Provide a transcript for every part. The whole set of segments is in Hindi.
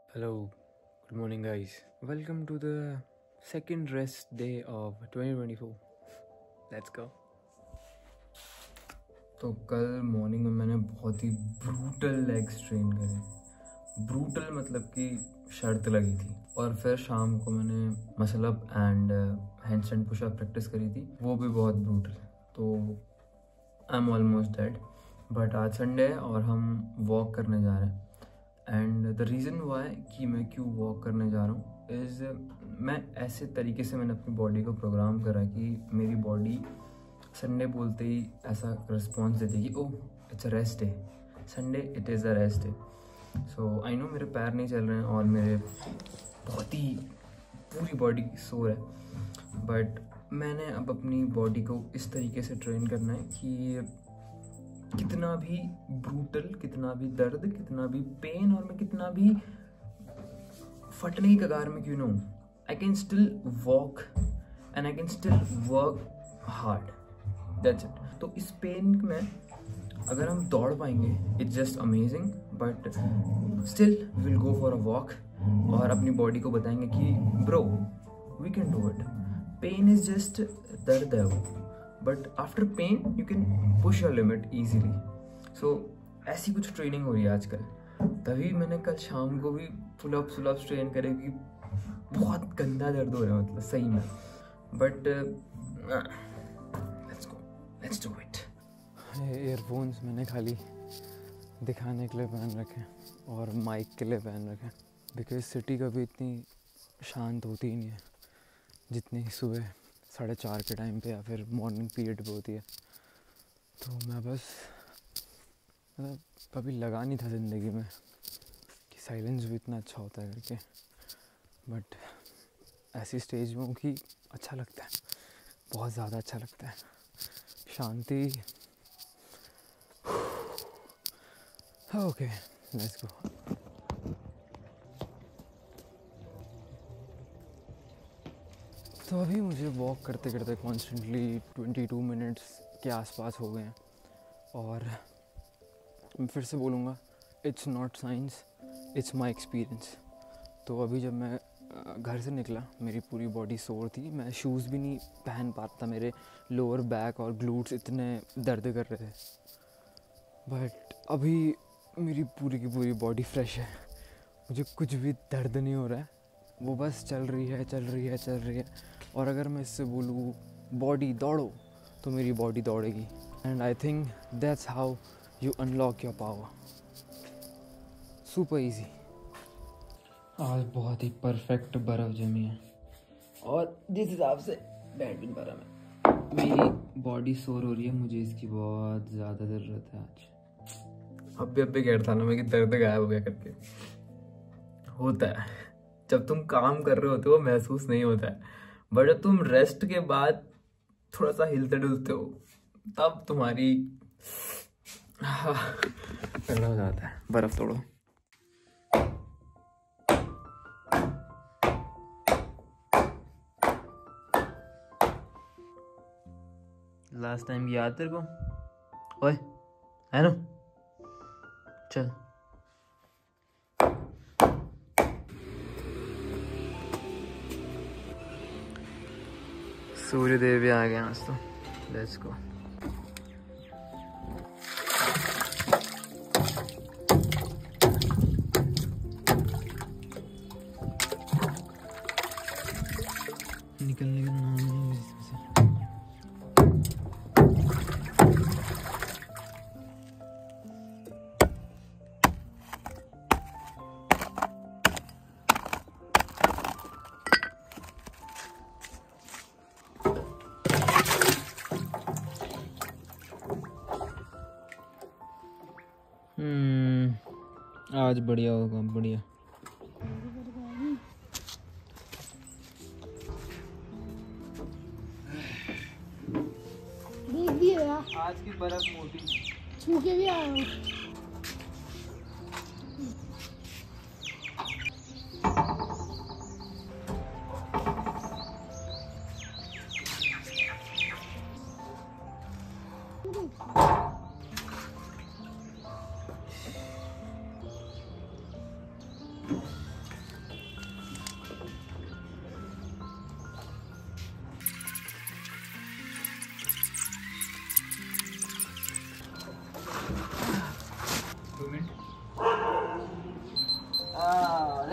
Hello, good morning, guys. Welcome to the second rest day of 2024. Let's go. तो कल मॉर्निंग में मैंने बहुत ही ब्रूटल लेग स्ट्रेन करे। ब्रूटल मतलब कि शर्त लगी थी। और फिर शाम को मैंने muscle up and handstand pushup practice करी थी, वो भी बहुत ब्रूटल। तो I am almost dead. But आज संडे है और हम वॉक करने जा रहे हैं। एंड द रीज़न वाई कि मैं क्यों वॉक करने जा रहा हूँ इज़ मैं ऐसे तरीके से मैंने अपनी बॉडी को प्रोग्राम करा कि मेरी बॉडी संडे बोलते ही ऐसा रिस्पॉन्स देती कि oh it's a rest day, Sunday it is a rest day. So I know मेरे पैर नहीं चल रहे हैं और मेरे बहुत ही पूरी बॉडी सोर है, बट मैंने अब अपनी बॉडी को इस तरीके से ट्रेन करना है कि कितना भी ब्रूटल, कितना भी दर्द, कितना भी पेन और मैं कितना भी फटने की कगार में क्यों ना हूँ, I can still walk and I can still work hard. That's it. तो इस पेन में अगर हम दौड़ पाएंगे it's just amazing, but still will go for a walk और अपनी बॉडी को बताएंगे कि bro we can do it. Pain is just दर्द है वो, but after pain you can push your limit easily. So ऐसी कुछ ट्रेनिंग हो रही है आजकल, तभी मैंने कल शाम को भी पुलअप्स ट्रेन करे कि बहुत गंदा दर्द हो रहा है, मतलब सही में। But let's do it. Earphones मैंने खाली दिखाने के लिए पहन रखे और माइक के लिए पहन रखे, बिकॉज सिटी कभी इतनी शांत होती ही नहीं है जितनी सुबह 4:30 के टाइम पे या फिर मॉर्निंग पीरियड पे होती है। तो मैं बस मतलब कभी लगा नहीं था ज़िंदगी में कि साइलेंस भी इतना अच्छा होता है करके, बट ऐसी स्टेज में हूँ कि अच्छा लगता है, बहुत ज़्यादा अच्छा लगता है। शांति। Okay let's go. तो अभी मुझे वॉक करते करते कॉन्स्टेंटली 22 मिनट्स के आसपास हो गए हैं। और मैं फिर से बोलूँगा, it's not science, it's my experience. तो अभी जब मैं घर से निकला मेरी पूरी बॉडी सोर थी, मैं शूज़ भी नहीं पहन पाता, मेरे लोअर बैक और ग्लूट्स इतने दर्द कर रहे थे। बट अभी मेरी पूरी की पूरी बॉडी फ्रेश है, मुझे कुछ भी दर्द नहीं हो रहा है, वो बस चल रही है। और अगर मैं इससे बोलूँ बॉडी दौड़ो तो मेरी बॉडी दौड़ेगी। And I think that's how you unlock your power. Super easy. आज बहुत ही परफेक्ट बर्फ़ जमी है और जिस हिसाब से बैठ भी नहीं पा रहा मैं, मेरी बॉडी सोर हो रही है, मुझे इसकी बहुत ज़्यादा ज़रूरत है आज। अब भी कह रहा था ना मैं कि दर्द गायब हो गया करके। होता है जब तुम काम कर रहे होते हो महसूस नहीं होता है, बट जब तुम रेस्ट के बाद थोड़ा सा हिलते डुलते हो तब तुम्हारी तगड़ा हो जाता है। बर्फ तोड़ो। लास्ट टाइम याद तेरे को? ओए है ना, चल। सूर्यदेव भी आ गए आज तो, लेट्स गो। निकलने का नाम नहीं है इसमें से। आज बढ़िया होगा, बढ़िया। देख भी है यार, आज की बर्फ मोटी, छू के भी आया हूँ।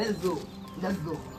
लेट्स गो।